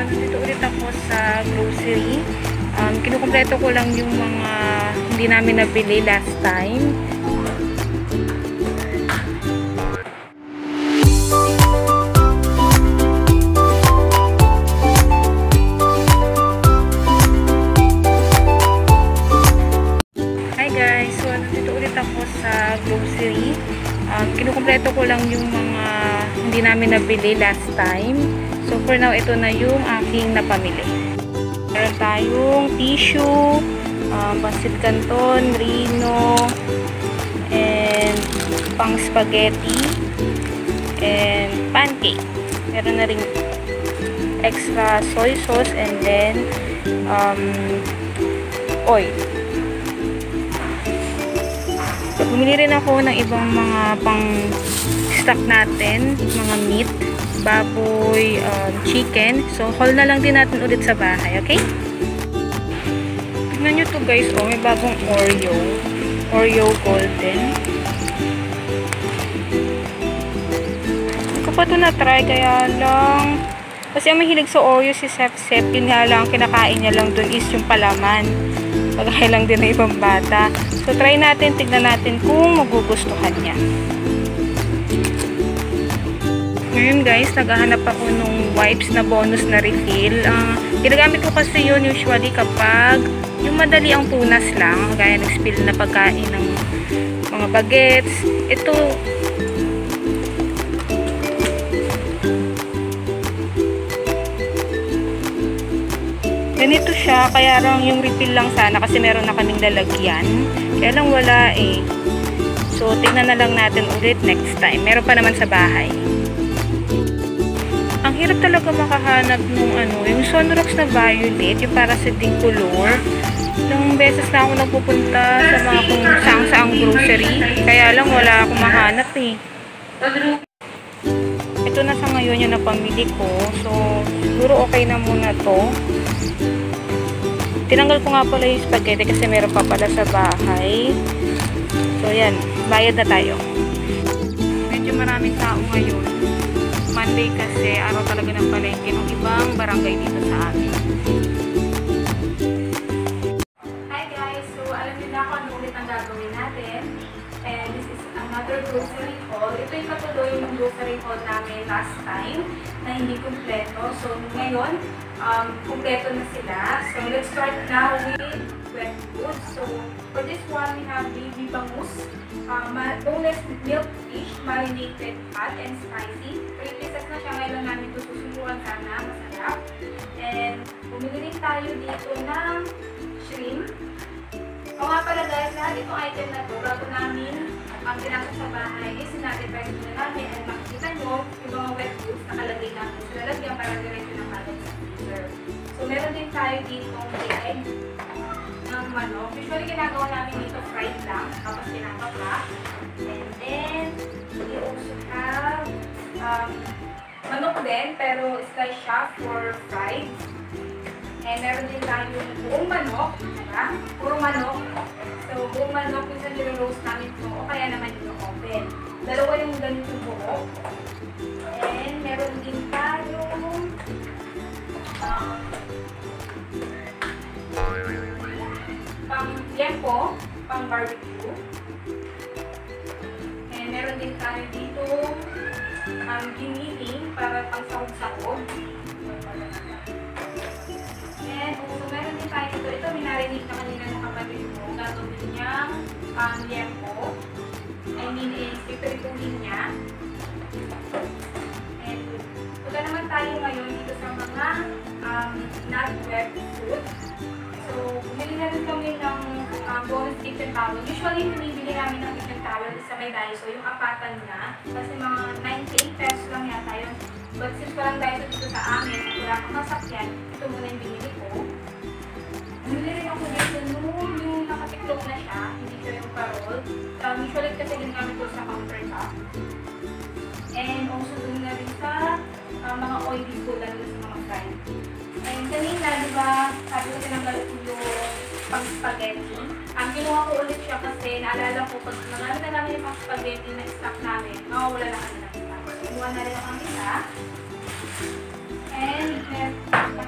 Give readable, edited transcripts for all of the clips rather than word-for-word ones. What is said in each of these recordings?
nandito ulit ako sa grocery. Kinukumpleto ko lang yung mga hindi namin nabili last time. Hi guys! So, nandito ulit ako sa grocery. Kinukumpleto ko lang yung mga hindi namin nabili last time. So, for now, ito na yung aking napamili. Meron tayong tissue, pancit canton, Rino, and pang spaghetti, and pancake. Meron na rin extra soy sauce, and then oil. Bumili rin ako ng ibang mga pang-stock natin, mga meat, baboy, chicken. So, haul na lang din natin ulit sa bahay, okay? Tignan nyo to guys, oh, may bagong Oreo Golden. Hindi ko pa ito na-try, kaya lang, kasi ang mahilig sa Oreo si Sep, yun nga lang, kinakain niya lang dun is yung palaman. Pagkakay lang din ng ibang bata. So, try natin, tignan natin kung magugustuhan niya. Ngayon guys, naghahanap ako nung wipes na bonus na refill. Ginagamit ko kasi yun usually kapag yung madali ang punas lang, gaya nag-spill na pagkain ng mga bagets. Ito, ganito siya, kaya lang yung refill lang sana kasi meron na kaming lalagyan. Kaya lang wala eh. So, tingnan na lang natin ulit next time. Meron pa naman sa bahay. Ang hirap talaga makahanap nung yung Sunrox na violet, yung para sa ding color. Ilang beses na ako nagpupunta sa mga kung saang grocery. Kaya lang wala akong mahanap eh. Ito na sa ngayon yung napamili ko. So, siguro okay na muna to. Tinanggal ko nga pala yung spaghetti kasi meron pa pala sa bahay. So, yan. Bayad na tayo. Medyo maraming tao ngayon. Monday kasi, araw talaga ng palengke ng ibang barangay dito sa amin. Hi guys! So, alam niyo na kung ano ulit ang gagawin natin. And this is another grocery haul. Ito yung katuloy ng grocery haul namin last time na hindi kumpleto. So, ngayon, kumpleto na sila. So, let's start now with wet food. So, for this one, we have baby bangus, boneless milk fish, marinated hot and spicy. 3 pieces na siya. Ngayon namin ito susubukan sana. Masarap. And, bumili rin tayo dito ng shrimp. O nga pala guys, lahat itong item na ito, bago namin ang pinasok sa bahay, is sinatipay na namin. And makikita nyo, yung mga wet foods nakalagay namin sa lalagyan para diretso ng kalat sa freezer. So, meron din tayo dito egg ng manok. Usually, ginagawa namin dito fried lang, tapos pinapapa. And then, we also have manok din, pero slice siya for fried. And meron din tayo buong manok, diba? Puro manok. So, buong manok, minsan nilo-roast namin ito, o kaya naman ito open. Dalawa yung ganito buo. And meron din tayo pang liempo, pang barbecue. And meron din tayo dito giniling para pang sahog-sahog. And also meron din tayo dito, ito minarinig na kanina ng kapatid ko, gagawin niyang liempo. I mean is piprituhin niya. And punta naman tayo ngayon dito sa mga not wet food. So, bumili na rin kami ng bonus kitchen towel. Usually, binibili namin ng kitchen towel sa may Daiso, yung apatan niya. Kasi mga 98 pesos lang yata yun. But since walang Daiso dito sa amin, at wala akong nasakyan, ito muna yung binili ko. Bumili rin ako dito yung nakatiklop na siya, hindi siya yung parol. Usually kasi ginagamit ko sa countertop. And also dun na rin sa mga oily food, lalo sa mga fried. And kanina, di ba, sabi ko tinanggal ko yung pang-spaghetti. Kinuha ko ulit siya kasi naalala ko pag marami na namin yung pang-spaghetti na stock namin, mawawala na kami ng stock. Kinuha na rin ang isa. And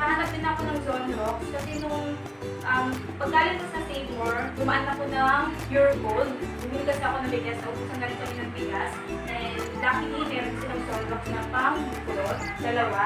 ng Zonrox kasi nung paggaling ko sa Savor, dumaan ako ng Pure Gold. Bumili kasi ako ng bigas, naubusan na rin kami ng bigas. And luckily, meron silang Zonrox na pang-kulot, dalawa.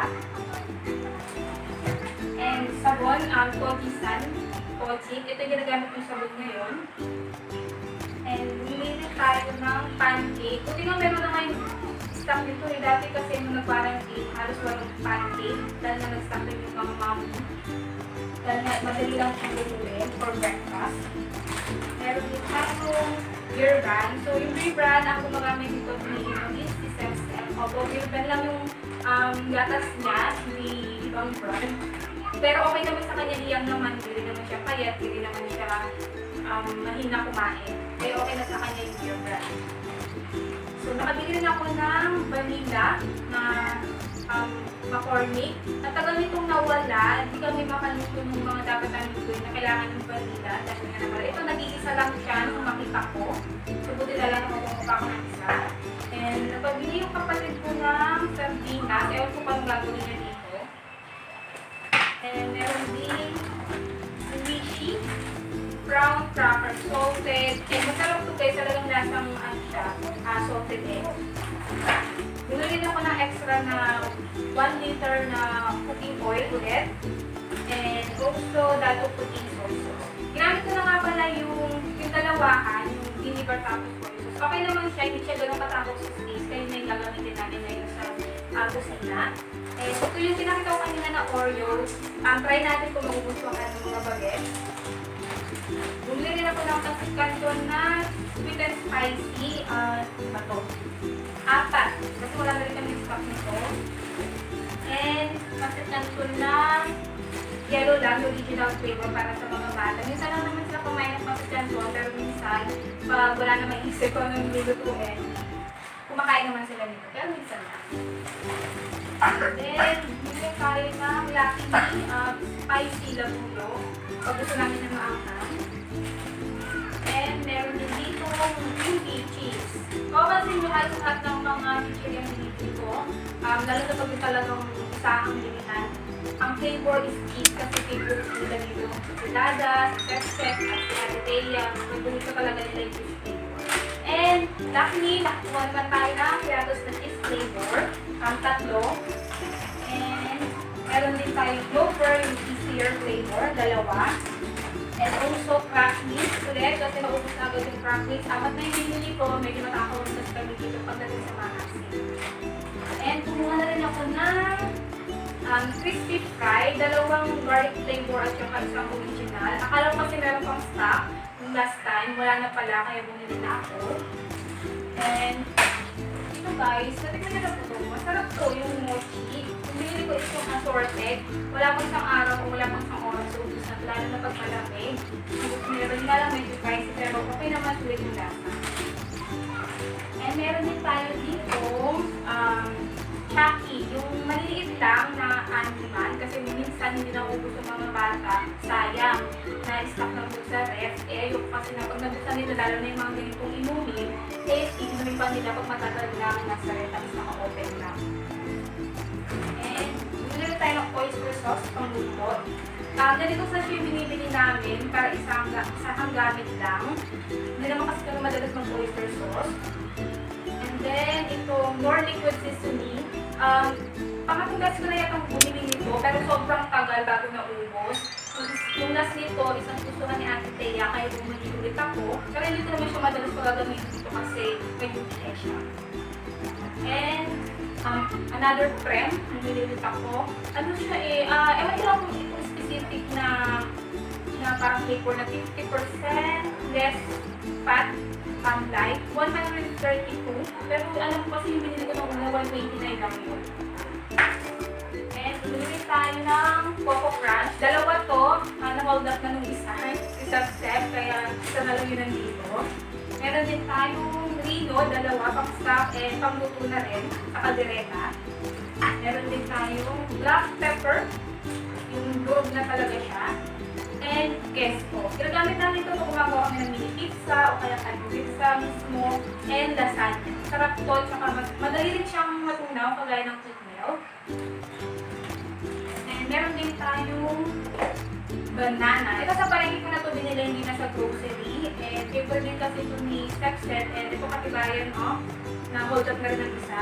And sabon, Kojisan, Kojik. Ito yung ginagamit yung sabon ngayon. And bumili tayo ng pancake. Buti nga meron na ngayon stock dito. Dati kasi nung nag-quarantine, halos walang pancake. Dahil na nag-stock din yung mga mami. Dahil nga madali lang siyang lutuin for breakfast. Meron din tayong beer brand. So yung beer brand, ang gumagamit dito is si Sem-Sem. Opo, beer brand lang yung gatas niya, hindi ibang brand. Pero okay naman sa kanya, iyang naman, hindi naman siya payat, hindi naman siya mahina kumain. Kaya okay na sa kanya yung beer brand. So nakabili rin ako ng vanilla na McCormick. Natagal nitong nawala, hindi kami makaluto ng mga dapat alutuin na kailangan ng vanilla. Dahil nga naman, ito nag-iisa lang siya nung makita ko. So buti na lang nakukuha ko ng isa. And napabili yung kapatid ko ng sardinas. Ewan ko paano gagawin niya dito. And meron din squishy brown cracker, salted egg. Masarap ito guys, talagang lasang salted egg. Bumili ako ng extra na 1 liter na cooking oil ulit. And also that of cooking sauce. Ginamit ko na nga pala yung dalawahan, yung vinegar tapos soy sauce. Okay naman siya, hindi siya ganun katapos sa space. Kaya na yung gagamitin natin ngayon sa kusina. And ito yung pinakita ko kanina na Oreo. Try natin kung magugustuhan ka ng mga bagets. Bumili rin ako ng pancit canton na sweet and spicy. Ito. 4. Kasi wala na rin kami stock nito. And pancit canton na yellow lang, original flavor para sa mga bata. Minsan lang naman sila kumain ng pancit canton, pero minsan, pag wala na maisip ko anong lulutuin, kumakain naman sila nito. Pero minsan lang. Then, bumili tayo ng Lucky spicy labuyo. Pag gusto namin na maanghang. And meron din dito green cheese. Papansin nyo halos lahat ng mga chichirya yung binibili ko. Lalo na pag yung talagang isa ang bilihan. Ang flavor is cheese kasi favorite nila dito. Si Dada, si Pepsep, at si Adeteya. Nagulit ko talaga nila yung cheese flavor. And luckily, nakuha naman tayo ng Piratos na cheese flavor. Ang 3. And meron din tayong Clover, yung easier flavor, 2. And also crackers ulit kasi naubos na agad yung crackers. Apat na yung binili ko, medyo matakaw na sa kami dito pagdating sa mga asin. And kumuha na rin ako ng crispy fry, 2 garlic flavor at yung isang original. Akala ko kasi meron pang stock yung last time, wala na pala kaya bumili na ako. And ito guys, natikman nyo na po ito. Masarap to yung mochi. Bumili ko itong assorted. Wala pang isang araw o wala pang isang oras. So, ubus na ito. Lalo na pag malamig. Meron nga lang medyo pricey pero okay naman sulit yung lasa. And meron din tayo dito Chucky. Yung maliliit lang na animal. Kasi minsan hindi na ubus yung mga bata. Sayang. Na-stock na po sa ref. Eh, yung kasi na pag nabuksan nila, lalo na yung mga ganitong inumin, eh, inumin pa nila pag matagal lang nasa ref tapos naka-open lang. And, bumili tayo ng oyster sauce pang luto. Ganito sa siya yung binibili namin para isang gamit lang. Hindi naman kasi kami madalas ng oyster sauce. And then, ito, more liquid seasoning. Pangatong ko na yatang bumili nito, pero sobrang tagal bago naubos. Yung last nito, isang gusto ni Ate Thea, kaya bumili ulit ako. Pero hindi ko naman siya madalas pagagamitin dito kasi may bumili siya. And, another creme, bumili ulit ako. Ano siya eh, ewan ko lang kung itong specific na parang flavor na 50% less fat, light, 132. Pero alam ko kasi yung binili ko ng una, 129 lang yun. And bumili tayo ng Coco Crunch. 2 to, na-hold up na nung isa step, kaya isa na lang yun nandito. Meron din tayong Rino, 2, pang stock and pang luto na rin, sa kaldereta. Meron din tayong black pepper, yung durog na talaga siya. And queso. Ginagamit namin ito kung gumagawa kami ng mini pizza o kaya pizza mismo and lasagna. Sarap to, tsaka madali rin siyang matunaw kagaya ng cake milk. And meron din tayong banana. Ito sa palengke ko na ito binili, hindi na sa grocery. And favorite din kasi ito ni Stepset. And ito katibayan, no? Na-hold up na rin ng isa.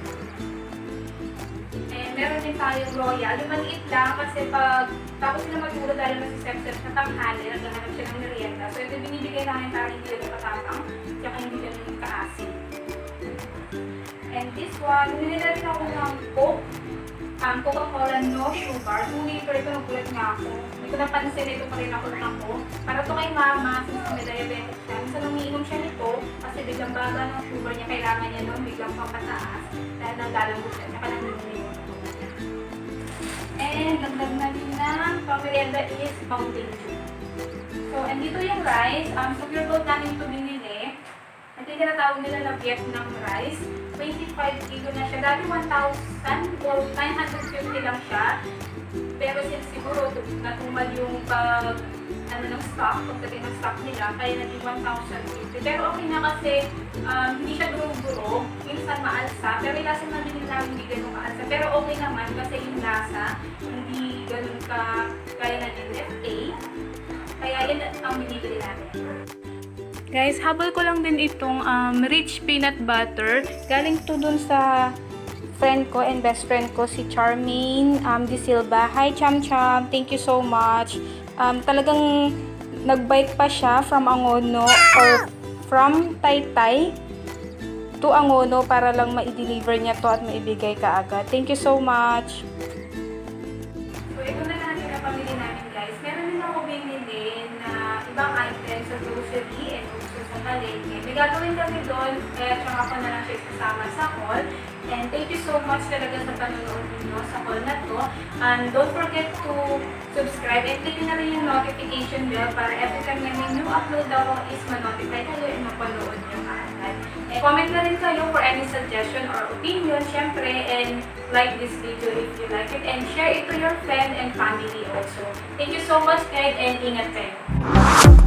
And meron din tayong royal. Yung maliit lang kasi pag tapos sila magulog dahil na si Stepset na tanghali, naghahanap siya ng merienda. So ito binibigay namin para hindi ganun katapang, tsaka hindi ganun kaasin. And this one, binili na rin ako ng Coke. Coca-Cola no sugar. 2 liter ito, nagulat nga ako. Hindi ko napansin, ito pa rin ako ako. Para ito kay mama, since may diabetic siya. Minsan umiinom siya nito kasi biglang baga ng sugar niya, kailangan niya nun biglang papataas dahil naglalambot siya, tsaka nanginginom. And dagdag na din ng pamerienda is Fountain Dew. So, andito yung rice. So, pure gold namin ito binili. Ito yung tinatawag nila na Vietnam rice. 25 kilo na siya. Dati 1,000 or 950 lang siya. Pero since siguro natumal yung ng stock, pagdating ng stock nila, kaya naging 1,050. Pero okay na kasi hindi siya durog-durog. Minsan maalsa. Pero yung lasa namin namin hindi ganun maalsa. Pero okay naman kasi yung lasa hindi ganun kaya na NFA. Kaya yun ang binibili namin. Guys, habol ko lang din itong rich peanut butter. Galing to dun sa friend ko and best friend ko, si Charmaine De Silva. Hi, Cham Cham! Thank you so much. Talagang nag-bike pa siya from Angono or from Taytay to Angono para lang ma-deliver niya to at maibigay kaagad. Thank you so much! So, ito na natin ang pamili namin, guys. Meron din ako binili na ibang items sa grocery and sa palengke. May gagawin kami doon, kaya tsaka ko na lang siya isasama sa haul. And thank you so much talaga sa panonood ninyo sa haul na to. And don't forget to subscribe and click na rin yung notification bell para every time na may new upload ako is ma-notify kayo and mapanood nyo kaagad. And comment na rin kayo for any suggestion or opinion, syempre, and like this video if you like it. And share it to your friend and family also. Thank you so much guys and ingat kayo.